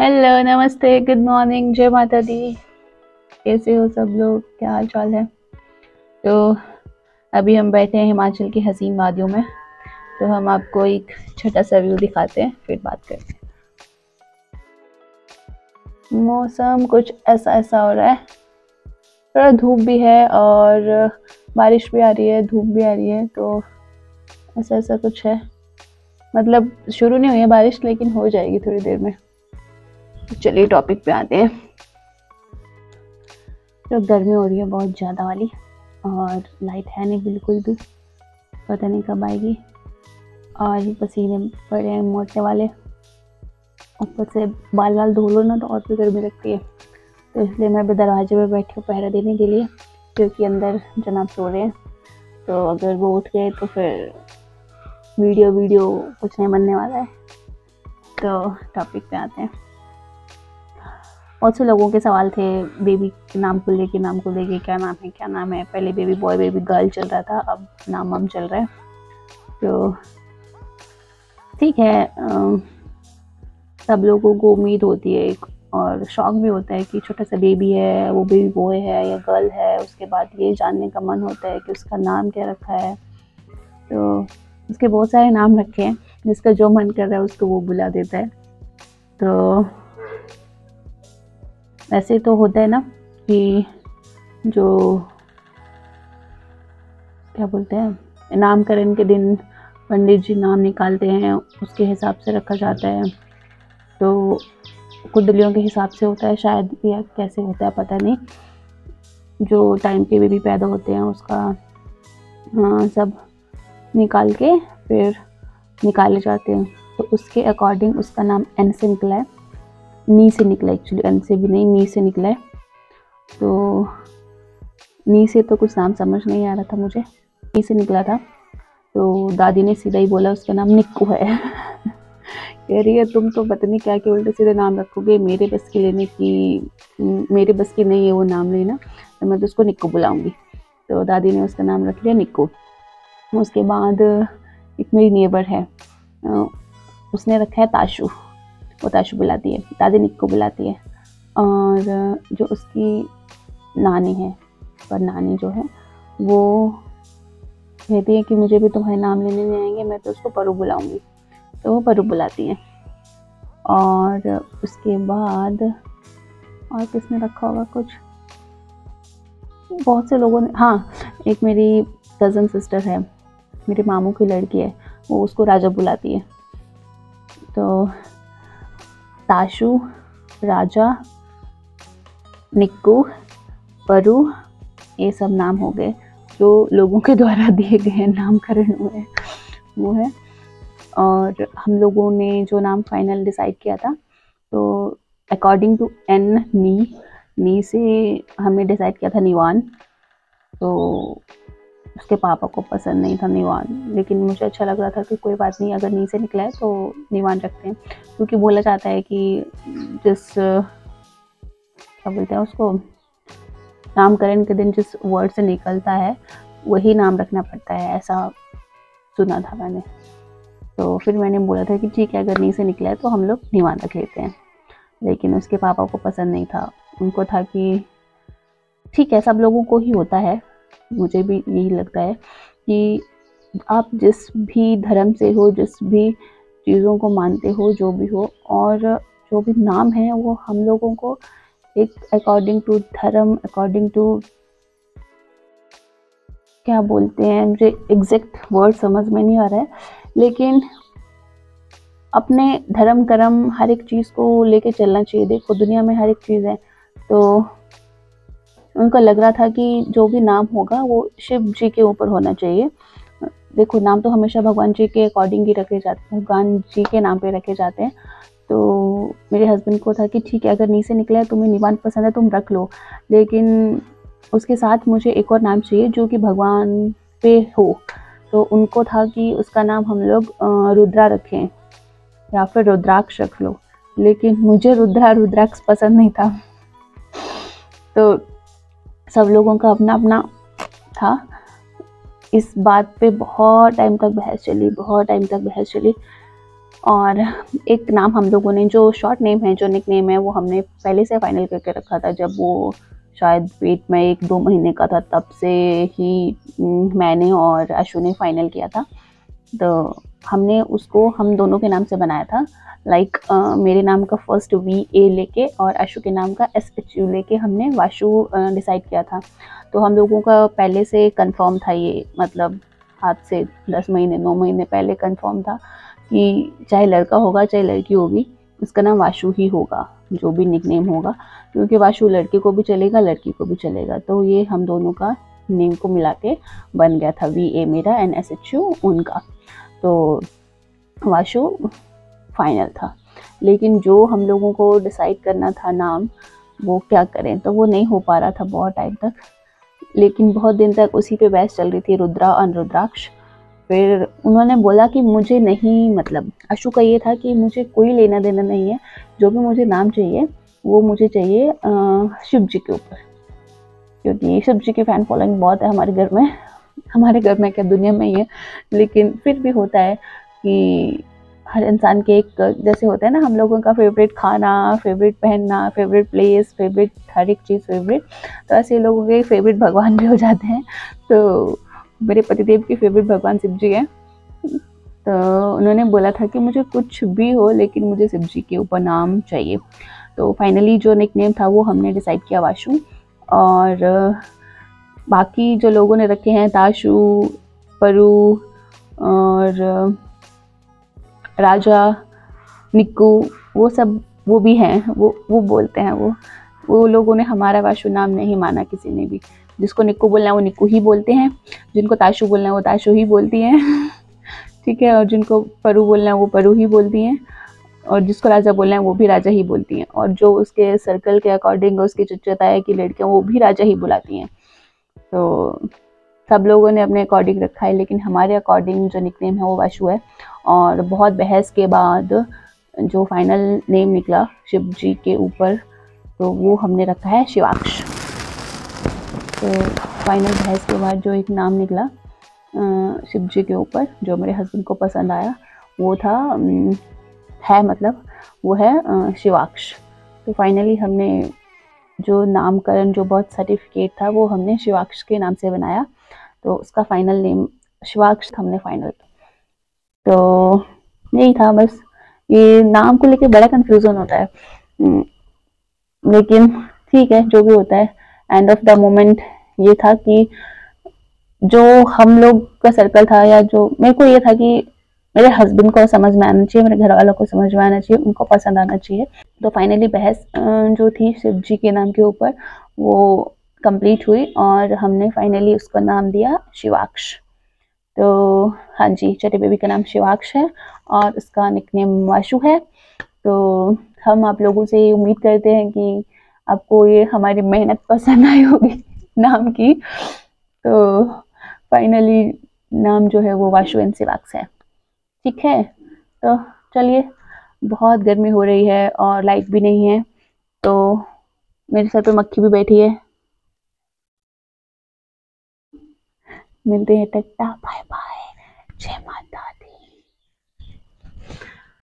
Hello, नमस्ते, good morning, जय माता दी। कैसे हो सब लोग? क्या हाल चाल है? तो अभी हम बैठे हैं हिमाचल की हसीन वादियों में। तो हम आपको एक छोटा सा व्यू दिखाते हैं, फिर बात करते हैं। मौसम कुछ ऐसा ऐसा हो रहा है, थोड़ा धूप भी है और बारिश भी आ रही है, धूप भी आ रही है। तो ऐसा ऐसा कुछ है, मतलब शुरू नहीं हुई है बारिश, लेकिन हो जाएगी थोड़ी देर में। चलिए टॉपिक पे आते हैं। तो गर्मी हो रही है बहुत ज़्यादा वाली, और लाइट है नहीं बिल्कुल भी, पता नहीं कब आएगी। और पसीने पड़े हैं मोटने वाले, ऊपर से बाल वाल धो लो ना तो और भी गर्मी लगती है। तो इसलिए मैं अभी दरवाजे पे बैठी हूँ पहरा देने के लिए, क्योंकि अंदर जनाब सो रहे हैं। तो अगर वो उठ गए तो फिर वीडियो कुछ नहीं बनने वाला है। तो टॉपिक पे आते हैं। बहुत से लोगों के सवाल थे बेबी के नाम को लेके, क्या नाम है। पहले बेबी बॉय बेबी गर्ल चल रहा था, अब नाम चल रहा है। तो ठीक है, सब लोगों को उम्मीद होती है एक, और शौक भी होता है कि छोटा सा बेबी है, वो बेबी बॉय है या गर्ल है। उसके बाद ये जानने का मन होता है कि उसका नाम क्या रखा है। तो उसके बहुत सारे नाम रखे हैं, जिसका जो मन कर रहा है उसको वो बुला देता है। तो ऐसे तो होता है ना कि जो क्या बोलते हैं, नामकरण के दिन पंडित जी नाम निकालते हैं, उसके हिसाब से रखा जाता है। तो कुंडलियों के हिसाब से होता है शायद, या कैसे होता है पता नहीं। जो टाइम पे बेबी पैदा होते हैं उसका सब निकाल के फिर निकाले जाते हैं। तो उसके अकॉर्डिंग उसका नाम एन से निकला है, नी से निकला, एक्चुअली एन से भी नहीं, नी से निकला है। तो नी से तो कुछ नाम समझ नहीं आ रहा था मुझे, नी से निकला था। तो दादी ने सीधा ही बोला उसका नाम निक्कू है। कह रही है तुम तो पता नहीं क्या के उल्टे सीधे नाम रखोगे, मेरे बस की नहीं है वो नाम लेना, तो मैं तो उसको निक्कू बुलाऊंगी। तो दादी ने उसका नाम रख लिया निक्कू। उसके बाद एक मेरी नेबर है, उसने रखा है ताशु, वो ताशु बुलाती है, दादी निक्कू बुलाती है। और जो उसकी नानी है, पर नानी जो है वो कहती है कि मुझे भी तुम्हारे नाम लेने नहीं आएंगे, मैं तो उसको परू बुलाऊंगी। तो वो परू बुलाती है। और उसके बाद और किसने रखा होगा कुछ, बहुत से लोगों ने, हाँ एक मेरी कज़न सिस्टर है, मेरे मामू की लड़की है, वो उसको राजा बुलाती है। तो ताशु, राजा, निक्कू, परू, ये सब नाम हो गए जो लोगों के द्वारा दिए गए नामकरण हुए वो है। और हम लोगों ने जो नाम फाइनल डिसाइड किया था, तो अकॉर्डिंग टू एन, नी से हमने डिसाइड किया था निवान। तो उसके पापा को पसंद नहीं था निवान, लेकिन मुझे अच्छा लग रहा था कि कोई बात नहीं, अगर नी से निकला है तो निवान रखते हैं। क्योंकि बोला जाता है कि जिस क्या बोलते हैं उसको, नामकरण के दिन जिस वर्ड से निकलता है वही नाम रखना पड़ता है, ऐसा सुना था मैंने। तो फिर मैंने बोला था कि ठीक है, अगर नी से निकला है तो हम लोग निवान रख लेते हैं। लेकिन उसके पापा को पसंद नहीं था, उनको था कि ठीक है, सब लोगों को ही होता है, मुझे भी यही लगता है कि आप जिस भी धर्म से हो, जिस भी चीज़ों को मानते हो, जो भी हो, और जो भी नाम है वो हम लोगों को एक अकॉर्डिंग टू धर्म, अकॉर्डिंग टू क्या बोलते हैं, मुझे एग्जैक्ट वर्ड समझ में नहीं आ रहा है, लेकिन अपने धर्म कर्म हर एक चीज़ को लेके चलना चाहिए। देखो दुनिया में हर एक चीज़ है, तो उनको लग रहा था कि जो भी नाम होगा वो शिव जी के ऊपर होना चाहिए। देखो नाम तो हमेशा भगवान जी के अकॉर्डिंग ही रखे जाते हैं, भगवान जी के नाम पे रखे जाते हैं। तो मेरे हस्बैंड को था कि ठीक है, अगर नी से निकला है, तुम्हें निवान पसंद है, तुम रख लो, लेकिन उसके साथ मुझे एक और नाम चाहिए जो कि भगवान पे हो। तो उनको था कि उसका नाम हम लोग रुद्रा रखें या फिर रुद्राक्ष रख लो, लेकिन मुझे रुद्राक्ष पसंद नहीं था। तो सब लोगों का अपना अपना था। इस बात पे बहुत टाइम तक बहस चली। और एक नाम हम लोगों ने, जो शॉर्ट नेम है, जो निक नेम है, वो हमने पहले से फाइनल करके रखा था। जब वो शायद पेट में 1-2 महीने का था, तब से ही मैंने और आशु ने फाइनल किया था। तो हमने उसको हम दोनों के नाम से बनाया था। लाइक मेरे नाम का फर्स्ट VA लेके और आशु के नाम का SHU लेके हमने वाशु डिसाइड किया था। तो हम लोगों का पहले से कंफर्म था ये, मतलब आज से 10 महीने 9 महीने पहले कंफर्म था कि चाहे लड़का होगा चाहे लड़की होगी, इसका नाम वाशु ही होगा, जो भी निकनेम होगा, क्योंकि वाशु लड़के को भी चलेगा लड़की को भी चलेगा। तो ये हम दोनों का नेम को मिला के बन गया था, VA मेरा एंड SHU उनका। तो वाशु फाइनल था। लेकिन जो हम लोगों को डिसाइड करना था नाम, वो क्या करें, तो वो नहीं हो पा रहा था बहुत टाइम तक। लेकिन बहुत दिन तक उसी पे बहस चल रही थी, रुद्रा और रुद्राक्ष। फिर उन्होंने बोला कि मुझे नहीं, मतलब आशु का ये था कि मुझे कोई लेना देना नहीं है, जो भी मुझे नाम चाहिए वो मुझे चाहिए शिव जी के ऊपर, क्योंकि शिव जी की फ़ैन फॉलोइंग बहुत है हमारे घर में। हमारे घर में क्या, दुनिया में ही है। लेकिन फिर भी होता है कि हर इंसान के एक, जैसे होता है ना हम लोगों का फेवरेट खाना, फेवरेट पहनना, फेवरेट प्लेस, फेवरेट हर एक चीज़ फेवरेट, तो ऐसे लोगों के फेवरेट भगवान भी हो जाते हैं। तो मेरे पतिदेव के फेवरेट भगवान शिव जी हैं। तो उन्होंने बोला था कि मुझे कुछ भी हो, लेकिन मुझे शिव जी के ऊपर नाम चाहिए। तो फाइनली जो निकनेम था वो हमने डिसाइड किया वाशु। और बाकी जो लोगों ने रखे हैं, ताशु, परू और राजा, निक्कू, वो सब वो भी हैं, वो बोलते हैं। वो लोगों ने हमारा वाशु नाम नहीं माना किसी ने भी। जिसको निक्कू बोलना है वो निक्कू ही बोलते हैं, जिनको ताशु बोलना है वो ताशु ही बोलती हैं। ठीक है, और जिनको परू बोलना है वो परू ही बोलती हैं, और जिसको राजा बोलना है वो भी राजा ही बोलती हैं, और जो उसके सर्कल के अकॉर्डिंग उसकी चचता है कि लड़कियाँ, वो भी राजा ही बुलाती हैं। तो सब लोगों ने अपने अकॉर्डिंग रखा है, लेकिन हमारे अकॉर्डिंग जो निकनेम है वो वाशु है। और बहुत बहस के बाद जो फाइनल नेम निकला शिव जी के ऊपर, तो वो हमने रखा है शिवाक्ष। तो फाइनल बहस के बाद जो एक नाम निकला शिव जी के ऊपर, जो मेरे हस्बैंड को पसंद आया, वो था मतलब वो है शिवाक्ष। तो फाइनली हमने जो नामकरण, जो बर्थ सर्टिफिकेट था, वो हमने शिवाक्ष के नाम से बनाया। तो उसका फाइनल नेम शिवाक्ष हमने फाइनल। तो यही था बस। ये नाम को लेके बड़ा कंफ्यूजन होता है, लेकिन ठीक है, जो भी होता है। एंड ऑफ द मोमेंट ये था कि जो हम लोग का सर्कल था, या जो मेरे को ये था कि मेरे हस्बैंड को समझ में आना चाहिए, मेरे घर वालों को समझ में आना चाहिए, उनको पसंद आना चाहिए। तो फाइनली बहस जो थी शिव जी के नाम के ऊपर, वो कंप्लीट हुई और हमने फाइनली उसका नाम दिया शिवाक्ष। तो हाँ जी, छोटे बेबी का नाम शिवाक्ष है और उसका निकनेम वाशु है। तो हम आप लोगों से उम्मीद करते हैं कि आपको ये हमारी मेहनत पसंद आई होगी नाम की। तो फाइनली नाम जो है वो वाशु एंड शिवाक्ष है। ठीक है, तो चलिए, बहुत गर्मी हो रही है और लाइट भी नहीं है, तो मेरे सर पे मक्खी भी बैठी है। मिलते हैं, टाटा बाय बाय।